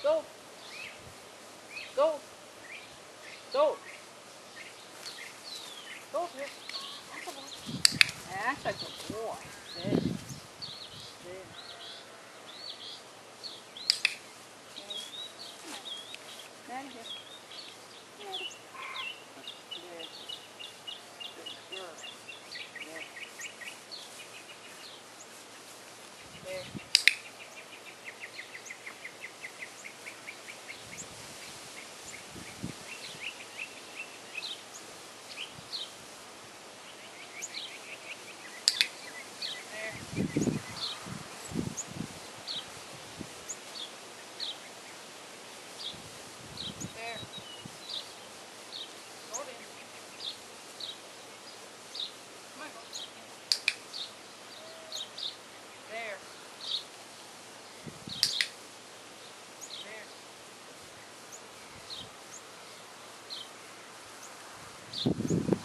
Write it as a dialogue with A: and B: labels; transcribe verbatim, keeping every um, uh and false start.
A: Go. Go. Go. Go here. That's a good boy. Good. Good. Maddie here. Maddie. Good. Good girl. Good. There. There. Go in. Come on, go. There. There.